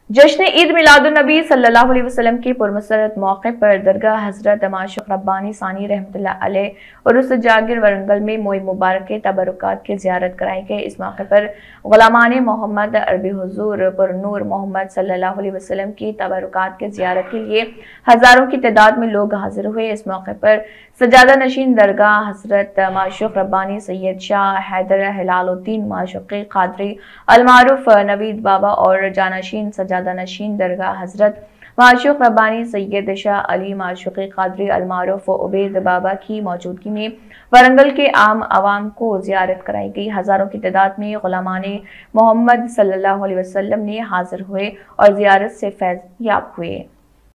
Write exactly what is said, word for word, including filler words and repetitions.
जश्न ईद मिलादुन्नबी सल्लल्लाहु अलैहि वसल्लम के पुरमसरत मौके पर दरगाह हजरत माशूक रब्बानी सानी रहमतुल्लाह अलैह और उस जागिर वरंगल में मोई मुबारक के तबरुकात की ज़ियारत कराई गई। इस मौके पर गुलामान मोहम्मद अरबी हुजूर पर नूर मोहम्मद सल्लल्लाहु अलैहि वसल्लम की तबरुकात की ज़ियारत के लिए हजारों की तादाद में लोग हाजिर हुए। इस मौके पर सजादा नशीन दरगाह हजरत माशूक रब्बानी सैयद शाह हैदर हिलालुद्दीन माशूक़ी क़ादरी अलमारूफ नवीद बाबा और जानशीन सजादा नशीन दरगाह हजरत माशूक रब्बानी सैयद शाह अली माशूक़ी क़ादरी अलमारूफ उबैद बाबा की मौजूदगी में वरंगल के आम आवाम को ज़ियारत कराई गई। हजारों की तादाद में गुलामाने मोहम्मद सल्लल्लाहु अलैहि वसल्लम ने हाजिर हुए और ज़ियारत से फैज़ याब हुए।